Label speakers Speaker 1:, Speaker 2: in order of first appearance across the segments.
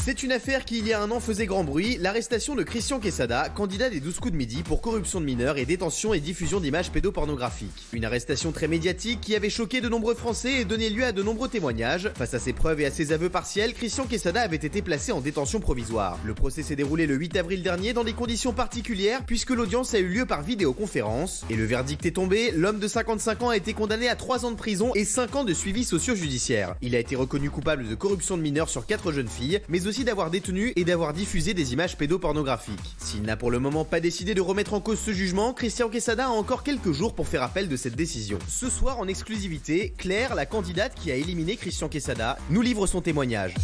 Speaker 1: C'est une affaire qui il y a un an faisait grand bruit, l'arrestation de Christian Quesada, candidat des 12 coups de midi pour corruption de mineurs et détention et diffusion d'images pédopornographiques. Une arrestation très médiatique qui avait choqué de nombreux Français et donné lieu à de nombreux témoignages. Face à ses preuves et à ses aveux partiels, Christian Quesada avait été placé en détention provisoire. Le procès s'est déroulé le 8 avril dernier dans des conditions particulières puisque l'audience a eu lieu par vidéoconférence. Et le verdict est tombé, l'homme de 55 ans a été condamné à 3 ans de prison et 5 ans de suivi socio-judiciaire. Il a été reconnu coupable de corruption de mineurs sur 4 jeunes filles, mais aussi d'avoir détenu et d'avoir diffusé des images pédopornographiques. S'il n'a pour le moment pas décidé de remettre en cause ce jugement, Christian Quesada a encore quelques jours pour faire appel de cette décision. Ce soir en exclusivité, Claire, la candidate qui a éliminé Christian Quesada, nous livre son témoignage.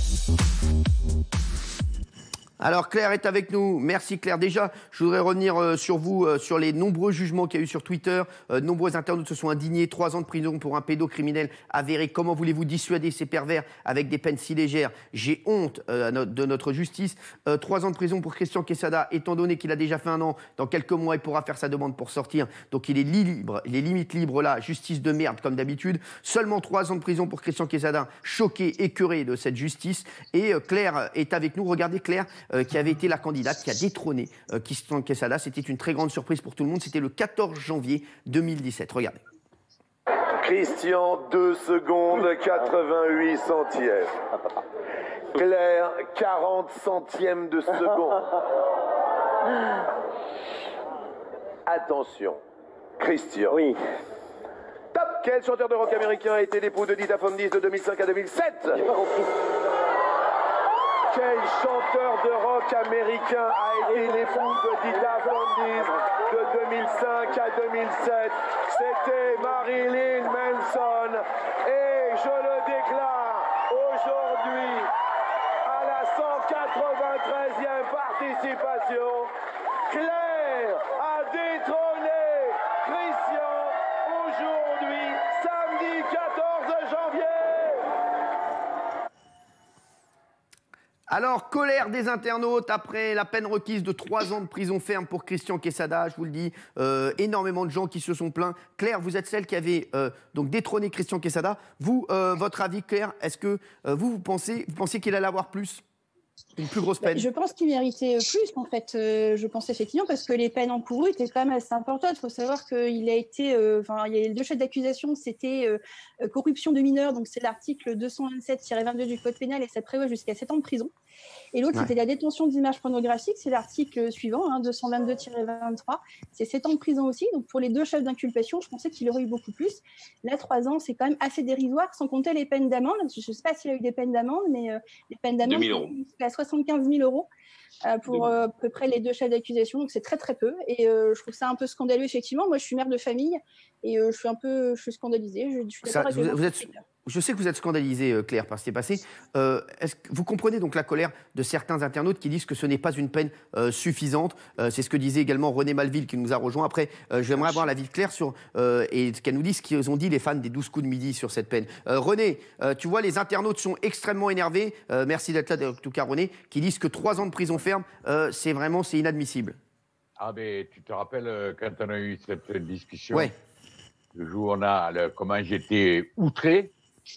Speaker 2: Alors Claire est avec nous. Merci Claire. Déjà, je voudrais revenir sur vous, sur les nombreux jugements qu'il y a eu sur Twitter. Nombreux internautes se sont indignés. 3 ans de prison pour un pédocriminel avéré. Comment voulez-vous dissuader ces pervers avec des peines si légères? J'ai honte de notre justice. 3 ans de prison pour Christian Quesada, étant donné qu'il a déjà fait 1 an. Dans quelques mois, il pourra faire sa demande pour sortir. Donc il est libre, il est limite libre là. Justice de merde comme d'habitude. Seulement 3 ans de prison pour Christian Quesada. Choqué, écœuré de cette justice. Et Claire est avec nous. Regardez Claire. Qui avait été la candidate qui a détrôné Christian Quesada. C'était une très grande surprise pour tout le monde. C'était le 14 janvier 2017. Regardez.
Speaker 3: Christian, 2 secondes, 88 centièmes. Claire, 40 centièmes de seconde. Attention. Christian.
Speaker 4: Oui.
Speaker 3: Top. Quel chanteur de rock américain a été l'époux de Dita Von Teese de 2005 à 2007?
Speaker 4: J'ai pas compris.
Speaker 3: Quel chanteur de rock américain a été l'époux de Dita Von Teese de 2005 à 2007? C'était Marilyn Manson. Et je le déclare aujourd'hui, à la 193e participation, Claire a détrôné Christian aujourd'hui, samedi 14 janvier.
Speaker 2: Alors, colère des internautes après la peine requise de 3 ans de prison ferme pour Christian Quesada, je vous le dis, énormément de gens qui se sont plaints. Claire, vous êtes celle qui avait donc détrôné Christian Quesada. Vous, votre avis, Claire, est-ce que vous pensez qu'il allait avoir plus? Une plus grosse peine?
Speaker 5: Je pense qu'il méritait plus, en fait. Je pense effectivement, parce que les peines encourues étaient quand même assez importantes. Il faut savoir qu'il a été... il y a 2 chefs d'accusation, c'était corruption de mineurs, donc c'est l'article 227-22 du Code pénal, et ça prévoit jusqu'à 7 ans de prison. Et l'autre, c'était la détention d'images pornographiques, c'est l'article suivant, 222-23, c'est 7 ans de prison aussi. Donc pour les 2 chefs d'inculpation, je pensais qu'il aurait eu beaucoup plus. Là, 3 ans, c'est quand même assez dérisoire, sans compter les peines d'amende. Je ne sais pas s'il a eu des peines d'amende, mais les peines d'amende, c'est à 75 000 euros pour à peu près les 2 chefs d'accusation. Donc c'est très très peu. Et je trouve ça un peu scandaleux, effectivement. Moi, je suis mère de famille et je suis scandalisée.
Speaker 2: Je sais que vous êtes scandalisée, Claire, par ce qui est passé. Est-ce que vous comprenez donc la colère de certains internautes qui disent que ce n'est pas une peine suffisante? C'est ce que disait également René Malville qui nous a rejoint. Après, j'aimerais avoir l'avis de Claire sur et ce qu'elle nous dit, ce qu'ils ont dit les fans des 12 coups de midi sur cette peine. René, tu vois, les internautes sont extrêmement énervés. Merci d'être là, en tout cas, René, qui disent que 3 ans de prison ferme, c'est inadmissible.
Speaker 6: Ah, mais tu te rappelles quand on a eu cette discussion,
Speaker 2: ouais.
Speaker 6: Le jour où comment j'étais outré.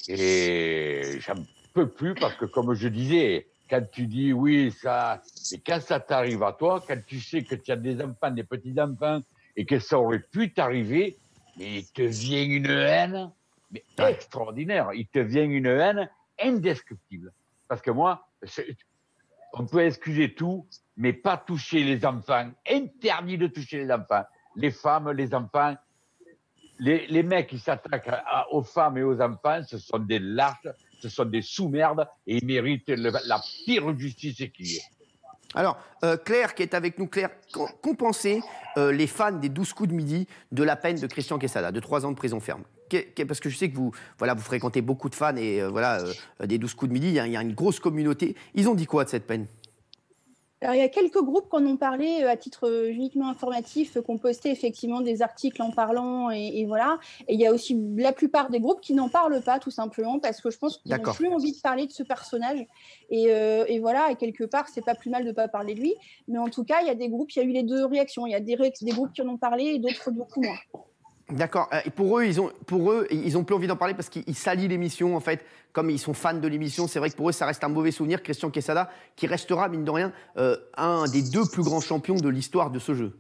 Speaker 6: Et j'en peux plus parce que, comme je disais, quand tu dis oui, ça, et quand ça t'arrive à toi, quand tu sais que tu as des enfants, des petits-enfants, et que ça aurait pu t'arriver, mais il te vient une haine, mais extraordinaire. Il te vient une haine indescriptible. Parce que moi, on peut excuser tout, mais pas toucher les enfants. Interdit de toucher les enfants. Les femmes, les enfants. Les mecs qui s'attaquent aux femmes et aux enfants, ce sont des lâches, ce sont des sous-merdes et ils méritent la pire justice qu'il y ait.
Speaker 2: Alors, Claire qui est avec nous, Claire, qu'ont pensé les fans des 12 coups de midi de la peine de Christian Quesada, de 3 ans de prison ferme? Parce que je sais que vous fréquentez beaucoup de fans et des 12 coups de midi, il y a une grosse communauté. Ils ont dit quoi de cette peine?
Speaker 5: Alors, il y a quelques groupes qui en ont parlé à titre uniquement informatif, qui ont posté effectivement des articles en parlant, et voilà. Et il y a aussi la plupart des groupes qui n'en parlent pas, tout simplement, parce que je pense qu'ils n'ont plus envie de parler de ce personnage. Et voilà, et quelque part, c'est pas plus mal de ne pas parler de lui. Mais en tout cas, il y a des groupes, il y a eu les 2 réactions. Il y a des groupes qui en ont parlé et d'autres beaucoup moins.
Speaker 2: D'accord. Et pour eux, ils ont plus envie d'en parler parce qu'ils salient l'émission, en fait. Comme ils sont fans de l'émission, c'est vrai que pour eux, ça reste un mauvais souvenir. Christian Quesada, qui restera, mine de rien, un des 2 plus grands champions de l'histoire de ce jeu.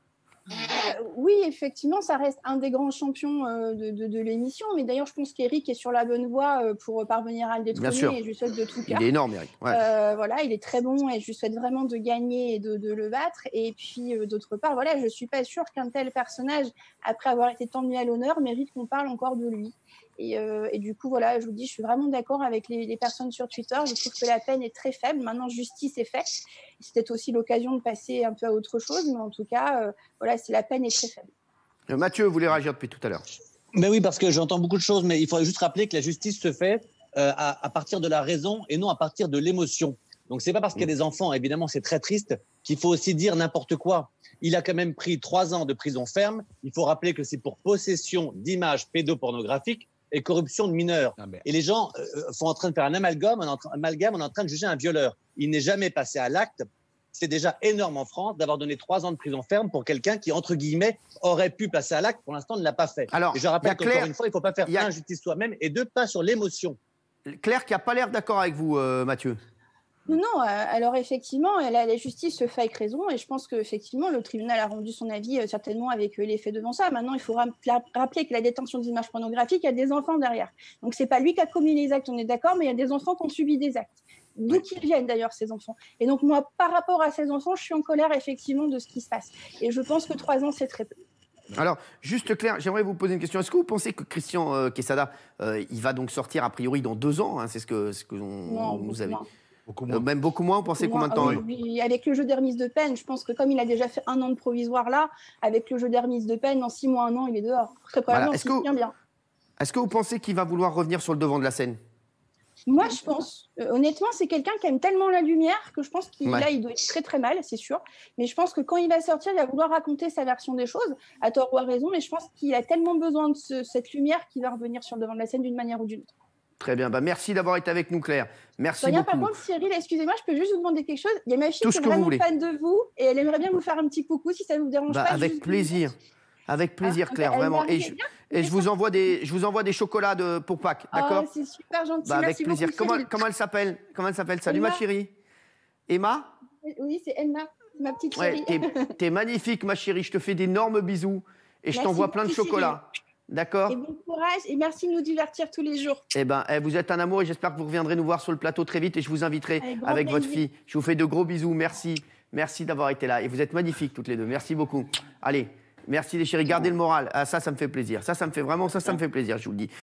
Speaker 5: Oui, effectivement, ça reste un des grands champions de l'émission. Mais d'ailleurs, je pense qu'Eric est sur la bonne voie pour parvenir à le détrôner. Et je lui souhaite de tout cœur.
Speaker 2: Il est énorme, Eric. Ouais.
Speaker 5: Voilà, il est très bon et je lui souhaite vraiment de gagner et de le battre. Et puis, d'autre part, voilà, je ne suis pas sûre qu'un tel personnage, après avoir été tant mis à l'honneur, mérite qu'on parle encore de lui. Et du coup, voilà, je vous dis, je suis vraiment d'accord avec les personnes sur Twitter. Je trouve que la peine est très faible. Maintenant, justice est faite. C'est peut-être aussi l'occasion de passer un peu à autre chose. Mais en tout cas, voilà, la peine est très faible.
Speaker 2: Mathieu voulait réagir depuis tout à l'heure.
Speaker 4: Mais oui, parce que j'entends beaucoup de choses, mais il faudrait juste rappeler que la justice se fait à partir de la raison et non à partir de l'émotion. Donc, c'est pas parce qu'il y a des enfants, évidemment, c'est très triste, qu'il faut aussi dire n'importe quoi. Il a quand même pris 3 ans de prison ferme. Il faut rappeler que c'est pour possession d'images pédopornographiques et corruption de mineurs. Et les gens sont en train de faire un amalgame, on est en train de juger un violeur. Il n'est jamais passé à l'acte. C'est déjà énorme en France d'avoir donné 3 ans de prison ferme pour quelqu'un qui, entre guillemets, aurait pu passer à l'acte. Pour l'instant, ne l'a pas fait.
Speaker 2: Alors,
Speaker 4: et je rappelle qu'encore une fois, il ne faut pas faire injustice soi-même et 2 pas sur l'émotion.
Speaker 2: Claire qui n'a pas l'air d'accord avec vous, Mathieu.
Speaker 5: Non, alors effectivement, la justice se fait avec raison et je pense qu'effectivement, le tribunal a rendu son avis certainement avec les faits devant ça. Maintenant, il faut rappeler que la détention d'images pornographiques, il y a des enfants derrière. Donc, ce n'est pas lui qui a commis les actes, on est d'accord, mais il y a des enfants qui ont subi des actes. D'où qu'ils viennent d'ailleurs, ces enfants. Et donc, moi, par rapport à ces enfants, je suis en colère effectivement de ce qui se passe. Et je pense que 3 ans, c'est très peu.
Speaker 2: Alors, juste Claire, j'aimerais vous poser une question. Est-ce que vous pensez que Christian Quesada, il va donc sortir a priori dans 2 ans, hein, c'est ce que vous avez. Même beaucoup moins, vous pensez combien de temps?
Speaker 5: Oui, avec le jeu des remises de peine, je pense que comme il a déjà fait 1 an de provisoire là, avec le jeu des remises de peine, dans 6 mois, 1 an, il est dehors. Très probablement, bien.
Speaker 2: Est-ce que vous pensez qu'il va vouloir revenir sur le devant de la scène?
Speaker 5: Moi, je pense. Honnêtement, c'est quelqu'un qui aime tellement la lumière que je pense qu'il là, il doit être très très mal, c'est sûr. Mais je pense que quand il va sortir, il va vouloir raconter sa version des choses, à tort ou à raison. Mais je pense qu'il a tellement besoin de cette lumière qu'il va revenir sur le devant de la scène d'une manière ou d'une autre.
Speaker 2: Très bien. Merci d'avoir été avec nous, Claire. Merci beaucoup.
Speaker 5: Par contre, Cyril, excusez-moi, je peux juste vous demander quelque chose. Il y a ma fille qui est vraiment fan de vous et elle aimerait bien vous faire un petit coucou si ça ne vous dérange pas.
Speaker 2: Avec plaisir. Avec plaisir, Claire, vraiment. Et je vous envoie des chocolats pour Pâques, d'accord?
Speaker 5: C'est super gentil.
Speaker 2: Avec plaisir. Comment elle s'appelle? Salut, ma chérie. Emma?
Speaker 5: Oui, c'est Emma, ma petite chérie.
Speaker 2: T'es magnifique, ma chérie. Je te fais d'énormes bisous et je t'envoie plein de chocolats. D'accord?
Speaker 5: Et bon courage et merci de nous divertir tous les jours.
Speaker 2: Vous êtes un amour et j'espère que vous reviendrez nous voir sur le plateau très vite et je vous inviterai avec votre fille. Je vous fais de gros bisous. Merci. Merci d'avoir été là. Et vous êtes magnifiques toutes les deux. Merci beaucoup. Allez. Merci les chéris, gardez le moral. Ah, ça me fait plaisir. Ça me fait plaisir, je vous le dis.